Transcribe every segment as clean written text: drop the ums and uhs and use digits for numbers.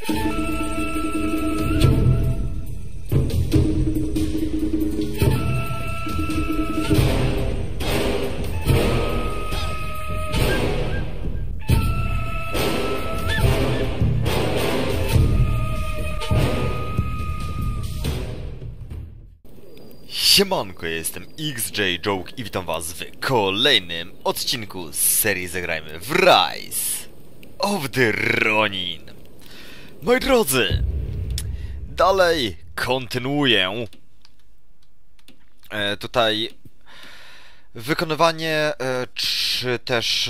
Siemanko, ja jestem XJ-Joke i witam was w kolejnym odcinku z serii Zagrajmy w Rise of the Ronin. Moi drodzy, dalej kontynuuję tutaj wykonywanie, czy też,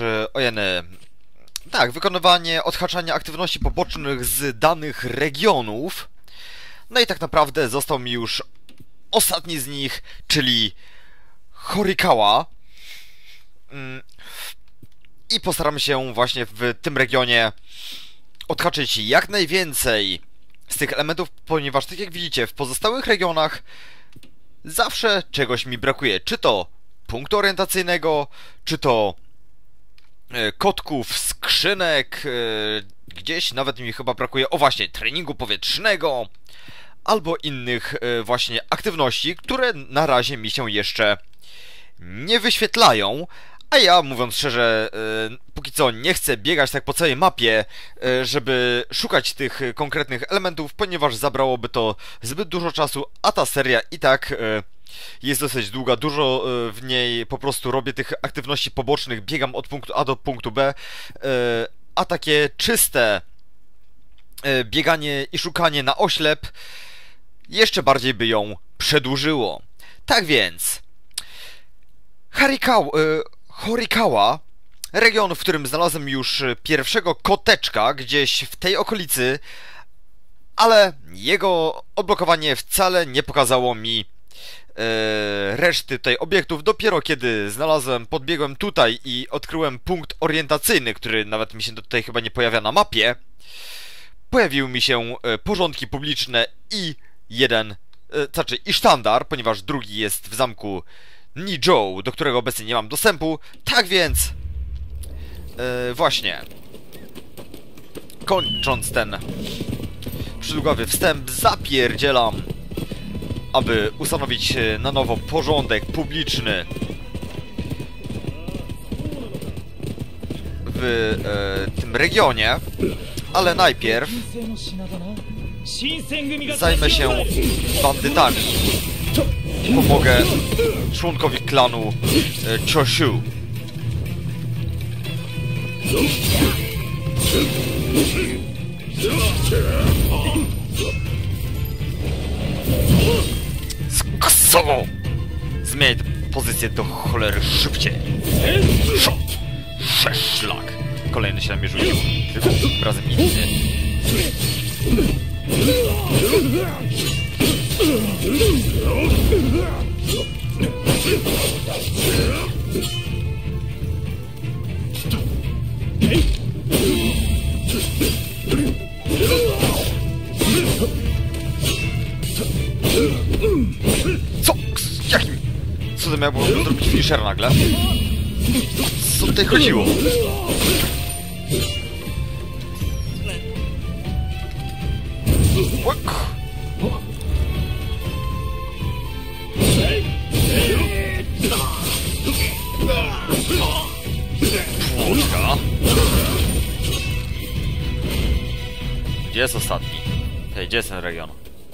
wykonywanie odhaczania aktywności pobocznych z danych regionów. No i tak naprawdę został mi już ostatni z nich, czyli Horikawa. I postaramy się właśnie w tym regionie odhaczyć jak najwięcej z tych elementów, ponieważ tak jak widzicie, w pozostałych regionach zawsze czegoś mi brakuje. Czy to punktu orientacyjnego, czy to kotków, skrzynek, gdzieś nawet mi chyba brakuje, o właśnie, treningu powietrznego, albo innych właśnie aktywności, które na razie mi się jeszcze nie wyświetlają. A ja, mówiąc szczerze, póki co nie chcę biegać tak po całej mapie, żeby szukać tych konkretnych elementów, ponieważ zabrałoby to zbyt dużo czasu, a ta seria i tak jest dosyć długa, dużo w niej po prostu robię tych aktywności pobocznych, biegam od punktu A do punktu B, a takie czyste bieganie i szukanie na oślep jeszcze bardziej by ją przedłużyło. Tak więc Horikawa, region, w którym znalazłem już pierwszego koteczka gdzieś w tej okolicy, ale jego odblokowanie wcale nie pokazało mi reszty tutaj obiektów. Dopiero kiedy podbiegłem tutaj i odkryłem punkt orientacyjny, który nawet mi się tutaj chyba nie pojawia na mapie, pojawiły mi się porządki publiczne i i sztandar, ponieważ drugi jest w zamku Nijou, do którego obecnie nie mam dostępu. Tak więc właśnie kończąc ten przydługawy wstęp, zapierdzielam, aby ustanowić na nowo porządek publiczny w tym regionie, ale najpierw zajmę się bandytami i pomogę członkowi klanu Choshu. Sksowo! Zmieniaj pozycję do cholery szybciej. Szeszlak! Kolejny się na mnie rzucił, tylko tym razem inny. Co? Jakim? Co to miało zrobić finisher nagle? Co tutaj chodziło? Płotka. Gdzie jest ostatni? Hej, gdzie jest ten region?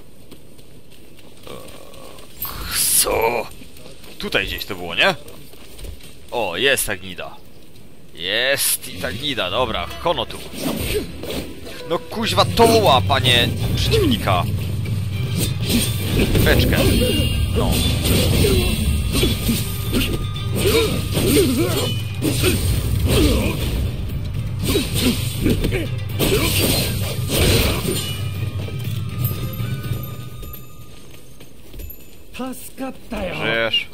Co? Tutaj gdzieś to było, nie? O, jest ta gnida. Jest i ta gnida, dobra, kono tu. No kuźwa toła, panie przeciwnika. Beczkę. No. Żyjesz.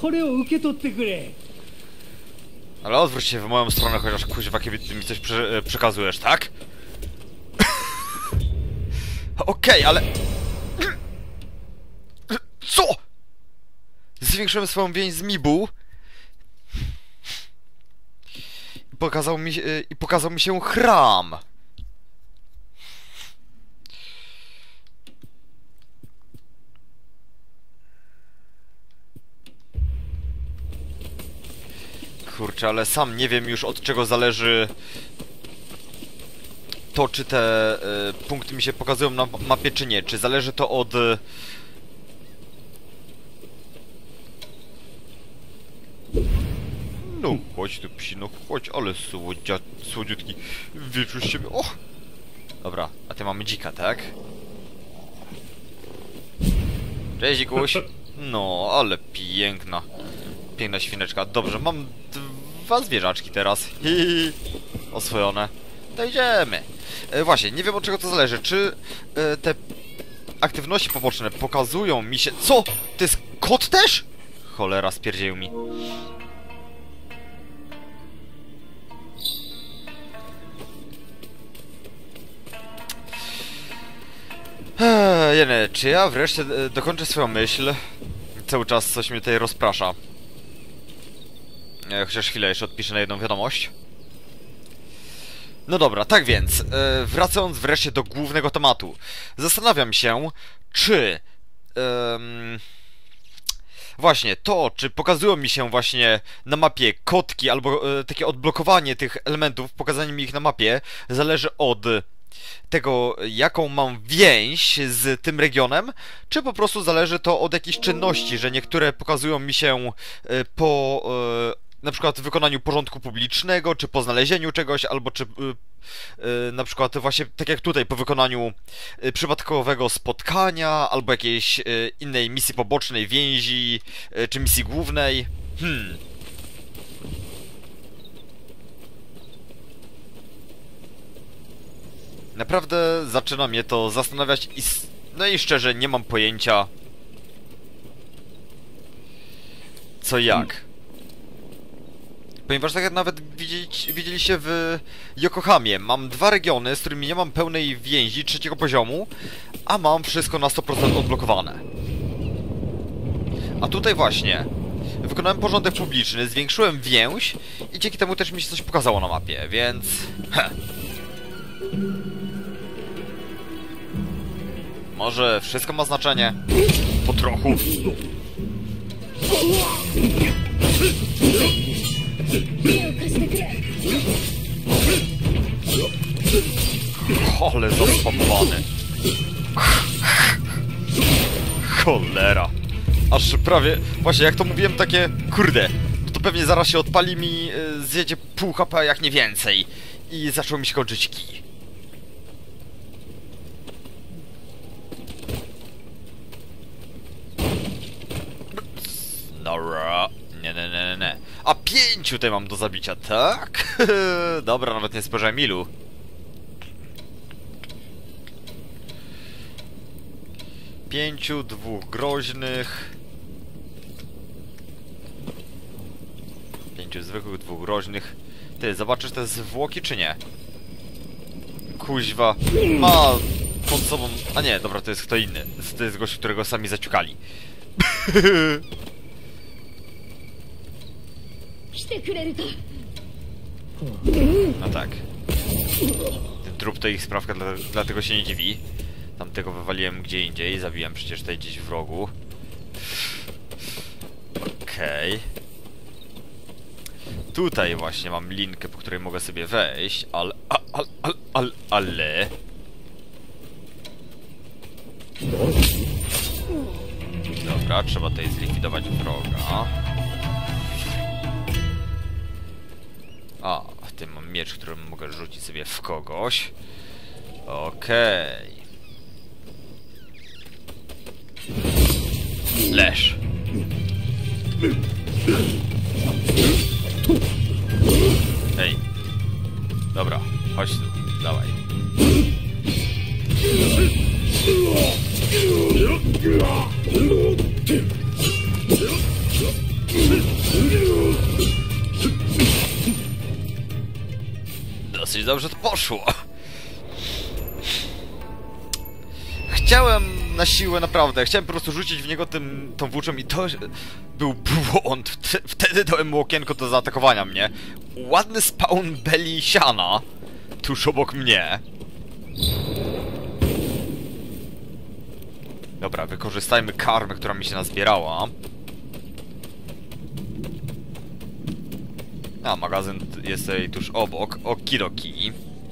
Ale odwróć się w moją stronę, chociaż kuźwa, kiedy ty mi coś przekazujesz, tak? Okej, ale... Co? Zwiększyłem swoją więź z Mibu. I pokazał mi się Chram. Kurczę, ale sam nie wiem już od czego zależy to, czy te punkty mi się pokazują na mapie, czy nie. Czy zależy to od... No chodź tu psi, no chodź, ale słodziutki wieczór z siebie. Och! Dobra, a ty mamy dzika, tak? Cześć, dzikuś. No, ale piękna. Piękna świneczka. Dobrze, mam dwa zwierzaczki teraz. Oswojone. To idziemy. Właśnie, nie wiem od czego to zależy. Czy te aktywności poboczne pokazują mi się... Co? To jest kot też? Cholera, spierdzieją mi. Jene, czy ja wreszcie dokończę swoją myśl? Cały czas coś mnie tutaj rozprasza. Chociaż chwilę, jeszcze odpiszę na jedną wiadomość. No dobra, tak więc, wracając wreszcie do głównego tematu. Zastanawiam się, czy... właśnie, to, czy pokazują mi się właśnie na mapie kotki, albo takie odblokowanie tych elementów, pokazanie mi ich na mapie, zależy od tego, jaką mam więź z tym regionem, czy po prostu zależy to od jakichś czynności, że niektóre pokazują mi się po na przykład wykonaniu porządku publicznego, czy po znalezieniu czegoś, albo czy na przykład właśnie tak jak tutaj, po wykonaniu przypadkowego spotkania, albo jakiejś innej misji pobocznej, więzi, czy misji głównej. Naprawdę zaczyna mnie to zastanawiać i... no i szczerze, nie mam pojęcia... co jak. Ponieważ tak jak nawet widzieliście w Yokohamie, mam dwa regiony, z którymi nie mam pełnej więzi trzeciego poziomu, a mam wszystko na 100% odblokowane. A tutaj właśnie wykonałem porządek publiczny, zwiększyłem więź i dzięki temu też mi się coś pokazało na mapie, więc... Może wszystko ma znaczenie? Po trochu. Ale zaspamowany. Cholera. Aż prawie... Właśnie, jak to mówiłem, takie... Kurde. No to pewnie zaraz się odpali mi... zjedzie pół HP, jak nie więcej. I zaczął mi się kończyć kij. Nora. Nie. A 5 tutaj mam do zabicia, tak? Dobra, nawet nie spojrzałem ilu. Pięciu, dwóch groźnych. 5 zwykłych, 2 groźnych. Ty, zobaczysz te zwłoki, czy nie? Kuźwa. Ma pod sobą... A nie, dobra, to jest kto inny. To jest gość, którego sami zaciukali. No tak. Ten trup to ich sprawka, dlatego się nie dziwi. Tamtego wywaliłem gdzie indziej, zabiłem przecież tutaj gdzieś w rogu. Okej. Tutaj właśnie mam linkę, po której mogę sobie wejść, ale... Dobra, trzeba tutaj zlikwidować wroga. A, w tym mam miecz, którym mogę rzucić sobie w kogoś. Okej. Leż. Ej. Dobra, chodź tu, dawaj. Dosyć dobrze to poszło. Chciałem na siłę, naprawdę. Chciałem po prostu rzucić w niego tą włóczą i to był błąd. Wtedy dałem mu okienko do zaatakowania mnie. Ładny spawn belly siana tuż obok mnie. Dobra, wykorzystajmy karmę, która mi się nazbierała. A, magazyn jest tutaj tuż obok. Okidoki.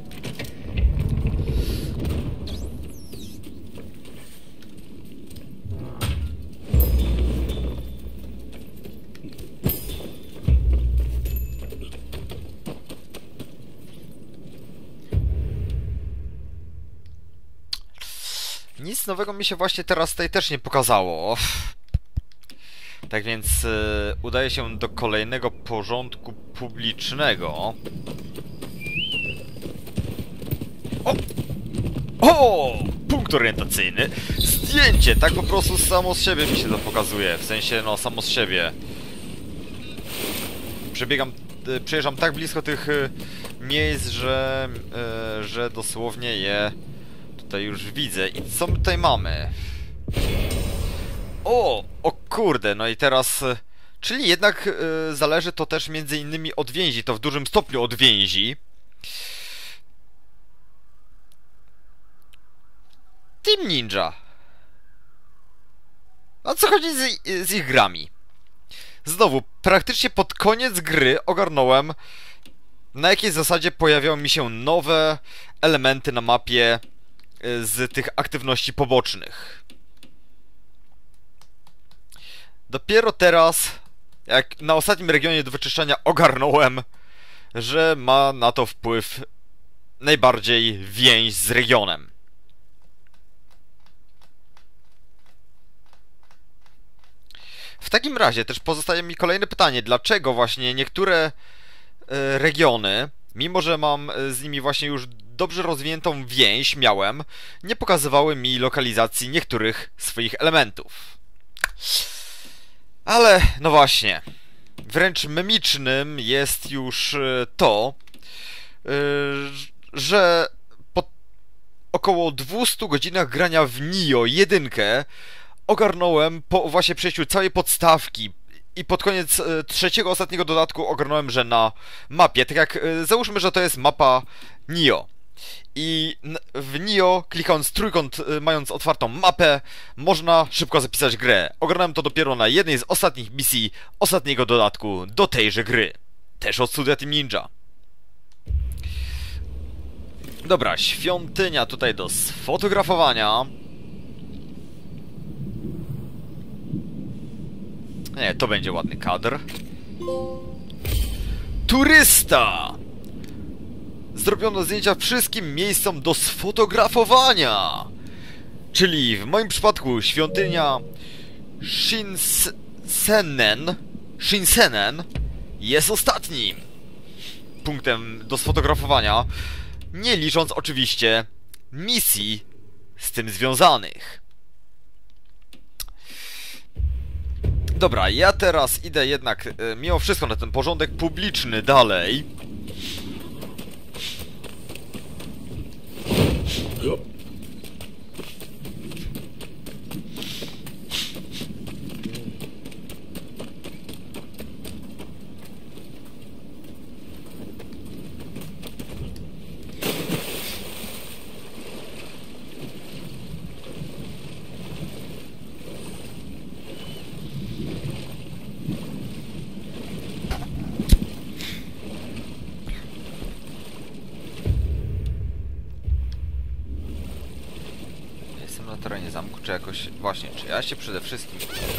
Nic nowego mi się właśnie teraz tutaj też nie pokazało. Tak więc udaję się do kolejnego porządku publicznego. O! O! Punkt orientacyjny. Zdjęcie! Tak po prostu samo z siebie mi się to pokazuje. W sensie, no, samo z siebie. Przejeżdżam tak blisko tych miejsc, że dosłownie je tutaj już widzę. I co my tutaj mamy? O kurde, no i teraz... Czyli jednak zależy to też między innymi od więzi, to w dużym stopniu od więzi. Team Ninja. A co chodzi z ich grami? Znowu, praktycznie pod koniec gry ogarnąłem, na jakiej zasadzie pojawiają mi się nowe elementy na mapie z tych aktywności pobocznych. Dopiero teraz, jak na ostatnim regionie do wyczyszczania ogarnąłem, że ma na to wpływ najbardziej więź z regionem. W takim razie też pozostaje mi kolejne pytanie, dlaczego właśnie niektóre regiony, mimo że mam z nimi właśnie już dobrze rozwiniętą więź, nie pokazywały mi lokalizacji niektórych swoich elementów. Ale, no właśnie, wręcz memicznym jest już to, że po około 200 godzinach grania w Nioh 1 ogarnąłem po właśnie przejściu całej podstawki i pod koniec trzeciego, ostatniego dodatku ogarnąłem, że na mapie, tak jak załóżmy, że to jest mapa Nioh. I w Nioh, klikając trójkąt, mając otwartą mapę, można szybko zapisać grę. Ogarnąłem to dopiero na jednej z ostatnich misji ostatniego dodatku do tejże gry. Też od studia Team Ninja. Dobra, świątynia tutaj do sfotografowania. Nie, to będzie ładny kadr. Turysta! Zrobiono zdjęcia wszystkim miejscom do sfotografowania. Czyli w moim przypadku świątynia Shinsennen jest ostatnim punktem do sfotografowania, nie licząc oczywiście misji z tym związanych. Dobra, ja teraz idę jednak mimo wszystko na ten porządek publiczny dalej. Na terenie zamku, czy jakoś... Właśnie, czy ja się przede wszystkim...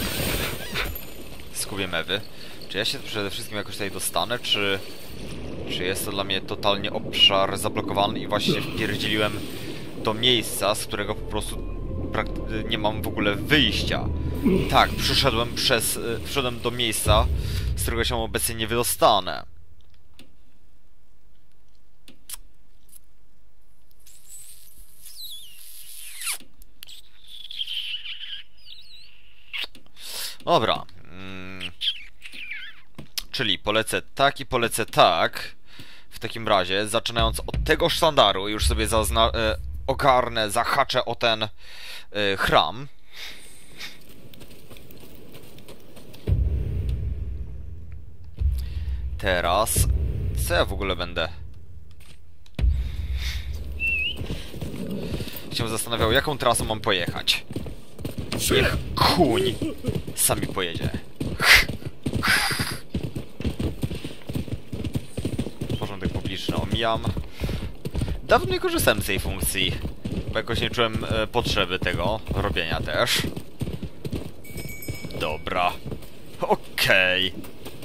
Skubię mewy. Czy ja się przede wszystkim jakoś tutaj dostanę, czy jest to dla mnie totalnie obszar zablokowany i właśnie wpierdzieliłem do miejsca, z którego po prostu nie mam w ogóle wyjścia. Tak, przyszedłem do miejsca, z którego się obecnie nie wydostanę. Dobra. Czyli polecę tak i polecę tak. W takim razie, zaczynając od tego sztandaru, już sobie ogarnę, zahaczę o ten chram. Teraz... Co ja w ogóle będę? Się zastanawiał, jaką trasą mam pojechać. Niech kuń sami pojedzie. zabijam. Dawno nie korzystałem z tej funkcji, bo jakoś nie czułem potrzeby tego robienia też. Dobra. Okej.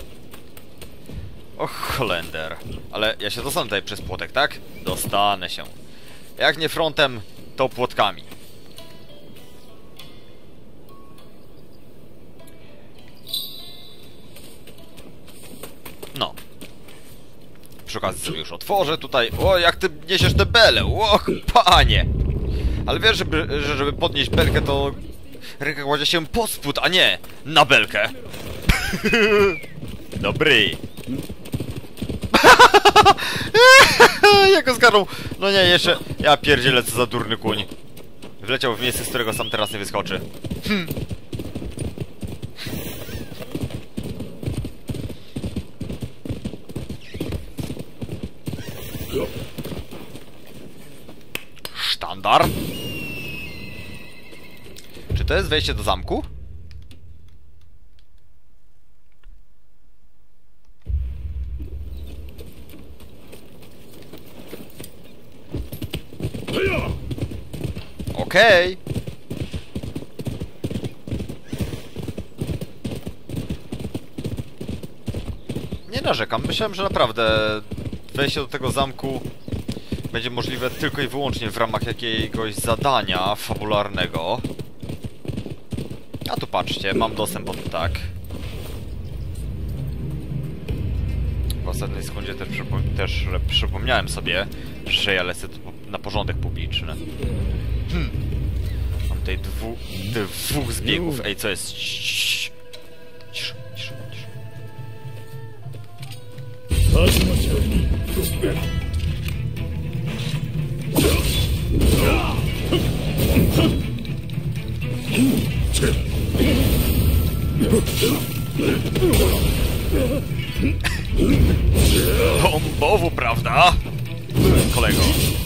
Och, Holender. Ale ja się dostanę tutaj przez płotek, tak? Dostanę się. Jak nie frontem, to płotkami. No. Przy okazji sobie już otworzę tutaj. O, jak ty niesiesz tę belę! O, panie! Ale wiesz, żeby podnieść belkę, to ręka kładzie się pod spód, a nie na belkę. Dobry. Jak go zgarnął. No nie, jeszcze... Ja pierdzielę, co za durny kuń. Wleciał w miejsce, z którego sam teraz nie wyskoczy. Sztandar. Czy to jest wejście do zamku? Okej. Nie narzekam. Myślałem, że naprawdę wejście do tego zamku będzie możliwe tylko i wyłącznie w ramach jakiegoś zadania fabularnego. A tu patrzcie, mam dostęp od tak. W ostatniej sekundzie też przypomniałem sobie, że ja lecę na porządek publiczny. Mam tutaj dwóch zbiegów. Ej, co jest? Cisz, cisz, cisz. Bombowo, prawda? Kolego.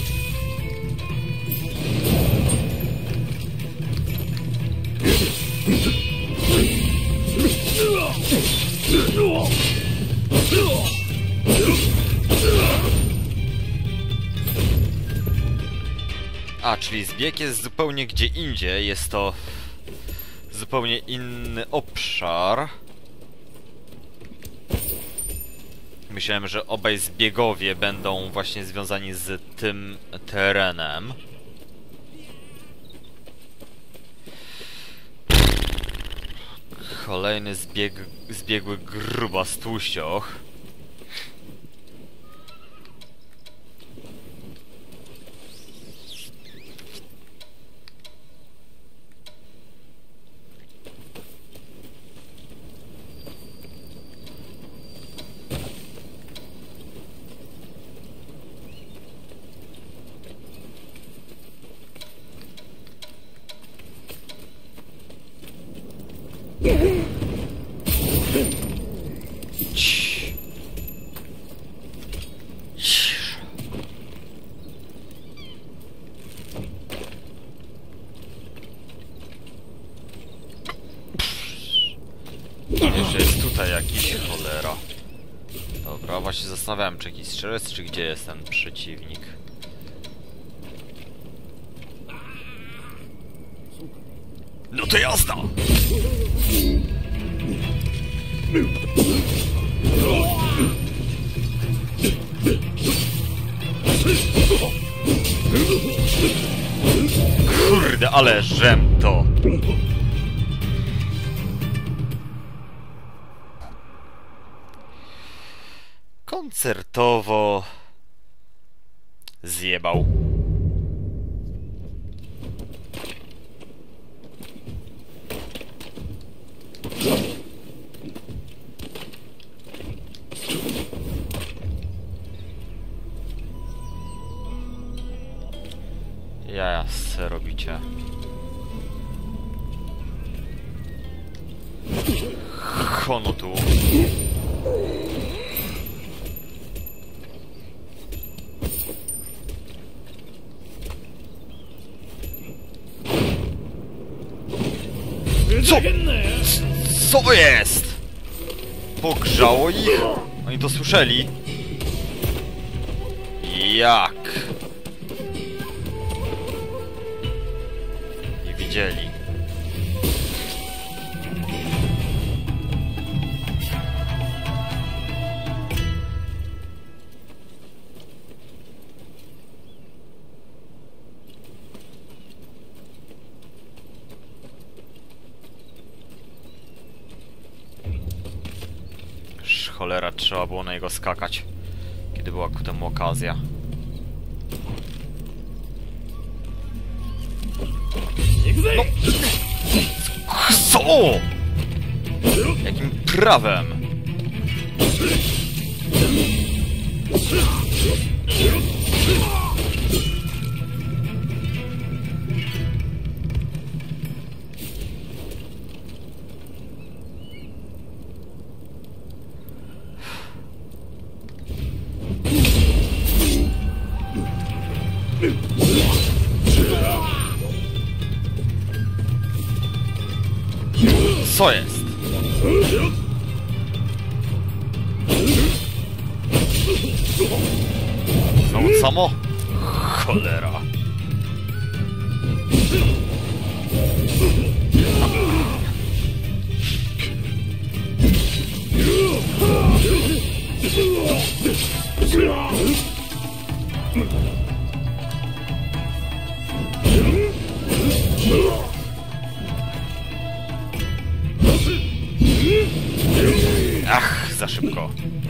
A, czyli zbieg jest zupełnie gdzie indziej. Jest to zupełnie inny obszar. Myślałem, że obaj zbiegowie będą właśnie związani z tym terenem. Kolejny zbiegły grubas tłuścioch. Jeszcze jest tutaj jakiś, cholera. Dobra, właśnie zastanawiałem, czy jakiś strzelec, czy gdzie jest ten przeciwnik. No to jazda! Kurde, ale żem to! Koncertowo zjebał. Jaja se robicie. Hono tu. Co? Co jest? Pogrzało ich? Oni to słyszeli? Jak? Nie widzieli. Cholera, trzeba było na niego skakać, kiedy była ku temu okazja. No! Co? Jakim prawem? Co jest? Znowu samo? Cholera. Ach, za szybko.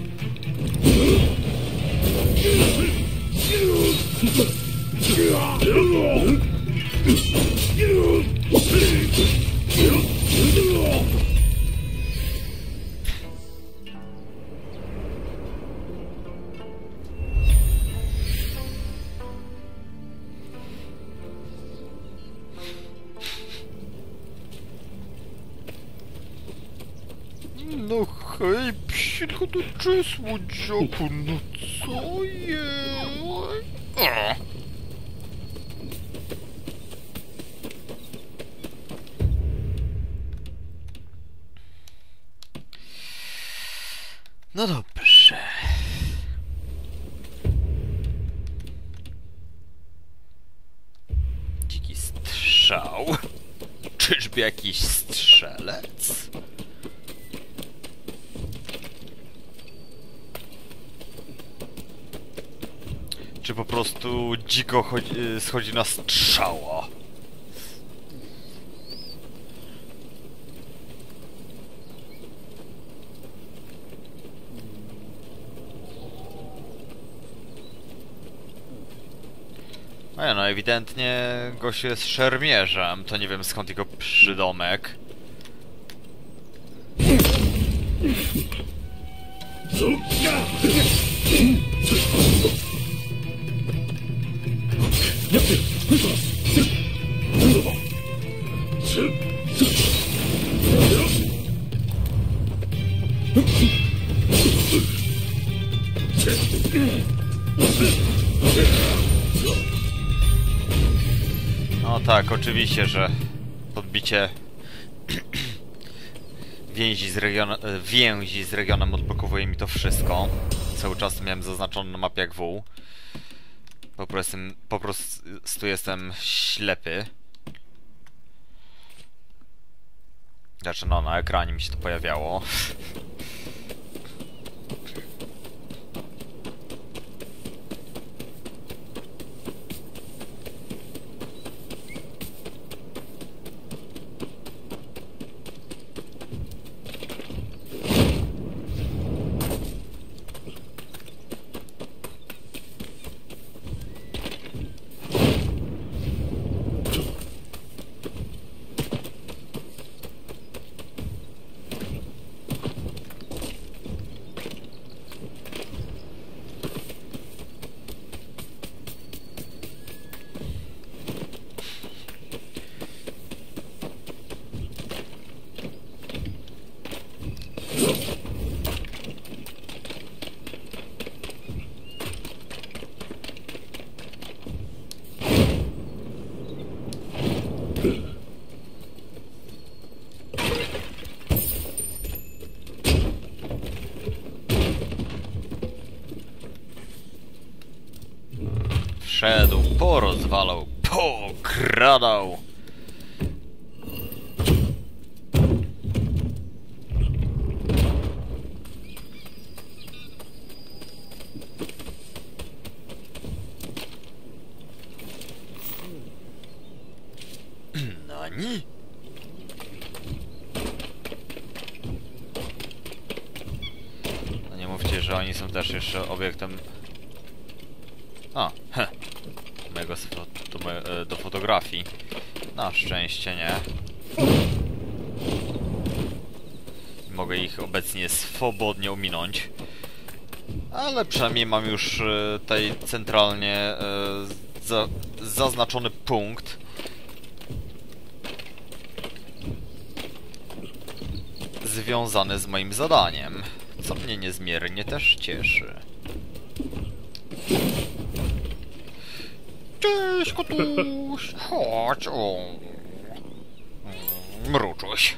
No hej, psicho to czy słodziaku, no co jest? No dobrze. Dziki strzał. Czyżby jakiś strzelec? Czy po prostu dziko schodzi na strzała? A ja, no ewidentnie gość jest szermierzem, to nie wiem skąd jego przydomek. No tak, oczywiście, że podbicie więzi z regionem odblokowuje mi to wszystko. Cały czas to miałem zaznaczone na mapie jak wół. Po prostu jestem ślepy. Znaczy no, na ekranie mi się to pojawiało. wszedł, porozwalał, pokradał. Nani? No nie mówcie, że oni są też jeszcze obiektem... A, do fotografii. Na szczęście nie. Mogę ich obecnie swobodnie ominąć. Ale przynajmniej mam już tutaj centralnie zaznaczony punkt. Związany z moim zadaniem. Co mnie niezmiernie też cieszy. Cześć, kotuś! Chodź, o! Mruczuś.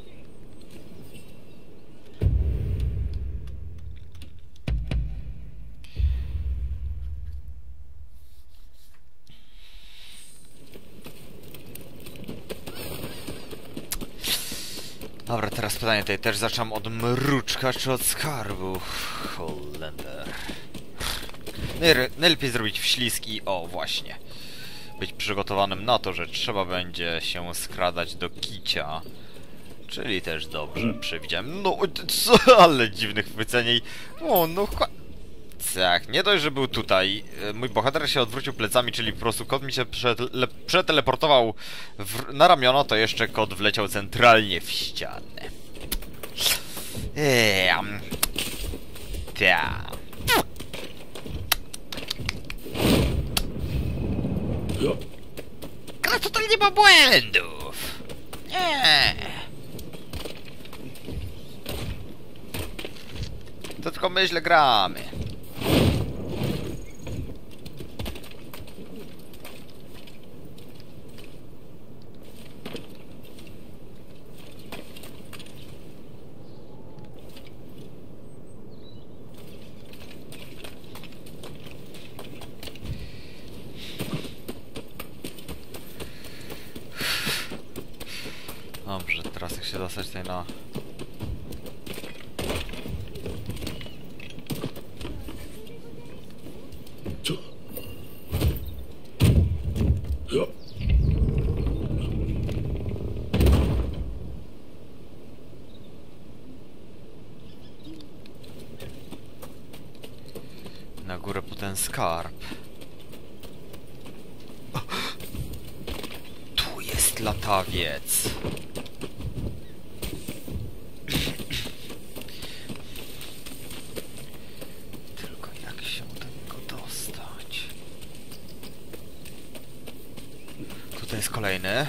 Dobra, teraz pytanie tutaj też zaczynam od mruczka czy od skarbu? Holender. Najlepiej zrobić wślizg i o, właśnie. Być przygotowanym na to, że trzeba będzie się skradać do kicia. Czyli też dobrze przewidziałem. No, co? Ale dziwnych chwyceniej. O, no tak, nie dość, że był tutaj. Mój bohater się odwrócił plecami, czyli po prostu kot mi się przeteleportował na ramiona, to jeszcze kot wleciał centralnie w ścianę. Ta. Gra tutaj nie ma błędów. Nie. To tylko my źle gramy. Dobrze, teraz jak się dostać tutaj na... Na górę po ten skarb. Tu jest latawiec. Tylko jak się do niego dostać? Tutaj jest kolejny.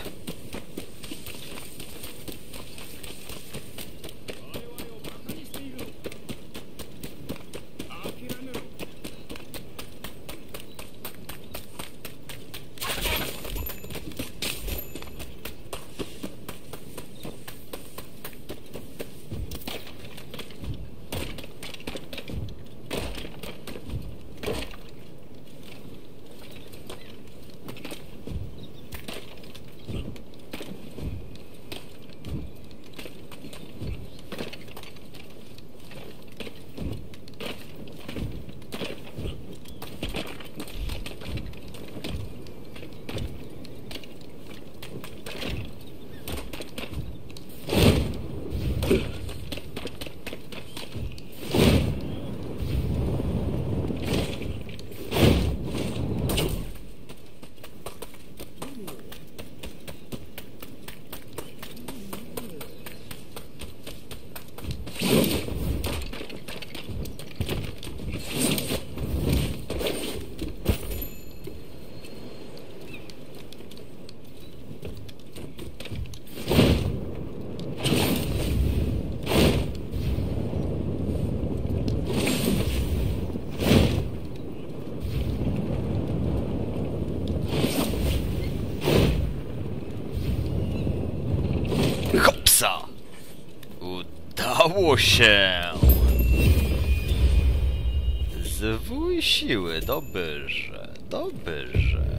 Udało się! Zwój siły, dobrze. Dobrze.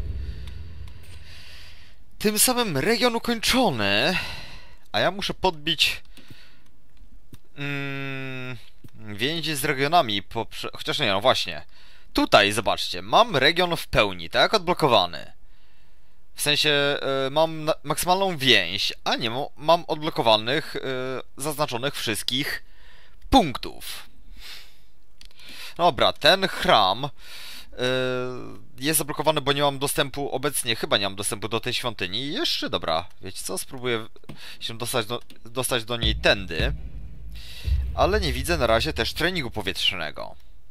Tym samym region ukończony, a ja muszę podbić więzi z regionami, chociaż nie, no właśnie. Tutaj, zobaczcie, mam region w pełni, tak? Odblokowany. W sensie, mam maksymalną więź, a nie mam odblokowanych, zaznaczonych wszystkich punktów. Dobra, ten chram jest zablokowany, bo nie mam dostępu obecnie, chyba nie mam dostępu do tej świątyni. I jeszcze, dobra, wiecie co, spróbuję się dostać do niej tędy. Ale nie widzę na razie też treningu powietrznego.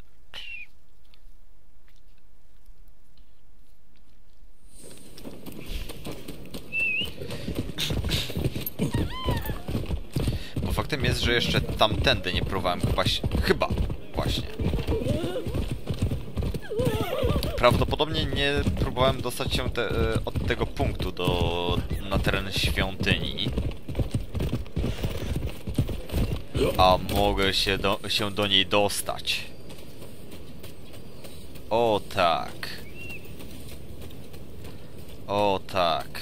Bo faktem jest, że jeszcze tamtędy nie próbowałem chyba właśnie. Prawdopodobnie nie próbowałem dostać się od tego punktu na teren świątyni. A mogę się do niej dostać. O tak. O tak.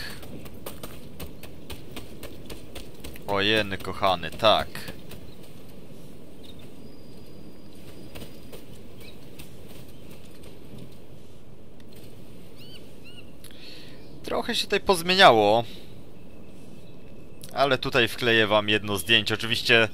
Ojeny kochany, tak. Trochę się tutaj pozmieniało. Ale tutaj wkleję wam jedno zdjęcie. Oczywiście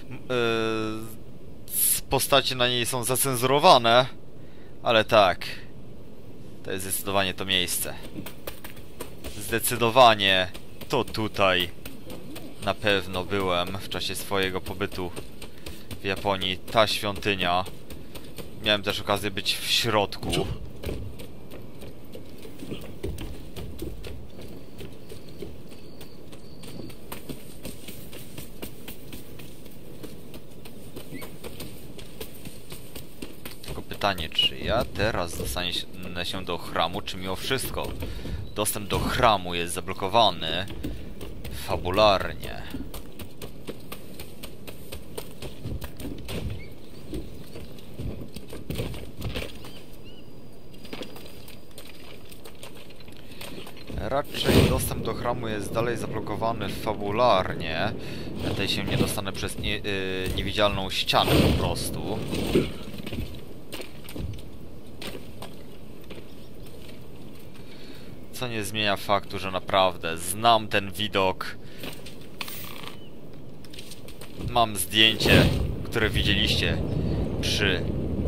postacie na niej są zacenzurowane. Ale tak. To jest zdecydowanie to miejsce. Zdecydowanie to tutaj na pewno byłem w czasie swojego pobytu w Japonii. Ta świątynia. Miałem też okazję być w środku. Tylko pytanie, czy ja teraz dostanę się do chramu, czy mimo wszystko dostęp do chramu jest zablokowany fabularnie. Raczej dostęp do chramu jest dalej zablokowany fabularnie. Ja tutaj się nie dostanę przez niewidzialną ścianę po prostu. Co nie zmienia faktu, że naprawdę znam ten widok. Mam zdjęcie, które widzieliście przy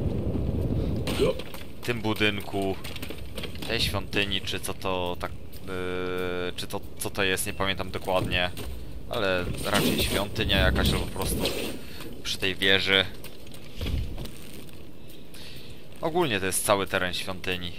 tym budynku, tej świątyni, czy co to tak, czy to co to jest, nie pamiętam dokładnie, ale raczej świątynia jakaś, albo po prostu przy tej wieży. Ogólnie to jest cały teren świątyni.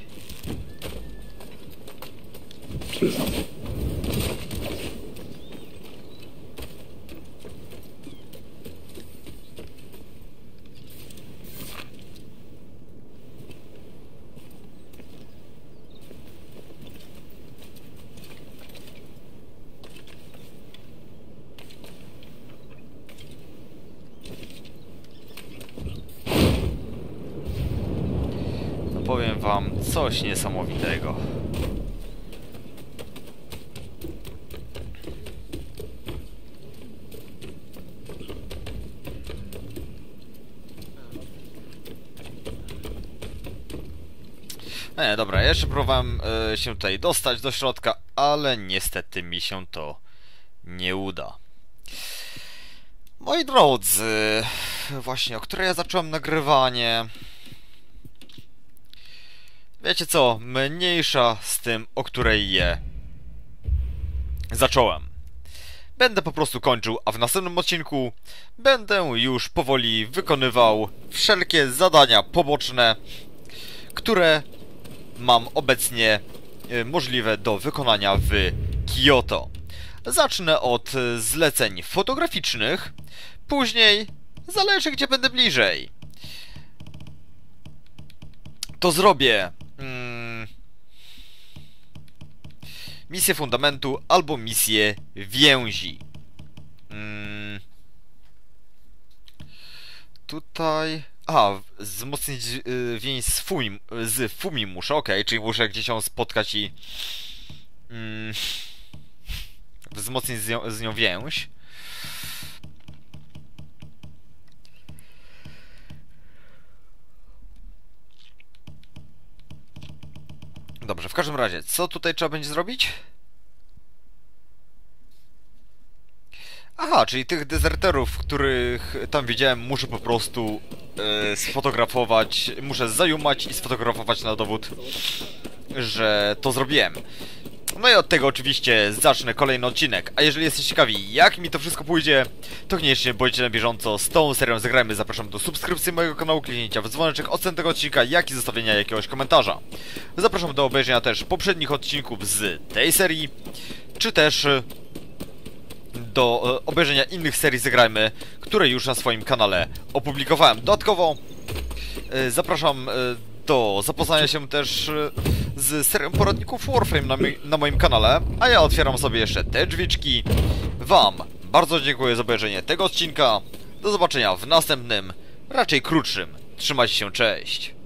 No powiem wam coś niesamowitego. Nie, dobra, jeszcze próbowałem się tutaj dostać do środka, ale niestety mi się to nie uda. Moi drodzy, właśnie o której ja zacząłem nagrywanie. Wiecie co, mniejsza z tym, o której je zacząłem. Będę po prostu kończył, a w następnym odcinku będę już powoli wykonywał wszelkie zadania poboczne, które mam obecnie możliwe do wykonania w Kyoto. Zacznę od zleceń fotograficznych, później zależy gdzie będę bliżej. To zrobię misję fundamentu albo misję więzi. Tutaj... A, wzmocnić więź z Fumi muszę, okej, czyli muszę gdzieś ją spotkać i... wzmocnić z nią więź. Dobrze, w każdym razie, co tutaj trzeba będzie zrobić? Aha, czyli tych dezerterów, których tam widziałem, muszę po prostu sfotografować, muszę zajumać i sfotografować na dowód, że to zrobiłem. No i od tego oczywiście zacznę kolejny odcinek, a jeżeli jesteście ciekawi, jak mi to wszystko pójdzie, to koniecznie bądźcie na bieżąco z tą serią Zagrajmy. Zapraszam do subskrypcji mojego kanału, kliknięcia w dzwoneczek, ocen tego odcinka, jak i zostawienia jakiegoś komentarza. Zapraszam do obejrzenia też poprzednich odcinków z tej serii, czy też do obejrzenia innych serii Zagrajmy, które już na swoim kanale opublikowałem. Dodatkowo zapraszam do zapoznania się też z serią poradników Warframe na moim kanale, a ja otwieram sobie jeszcze te drzwiczki. Wam bardzo dziękuję za obejrzenie tego odcinka. Do zobaczenia w następnym, raczej krótszym. Trzymajcie się, cześć!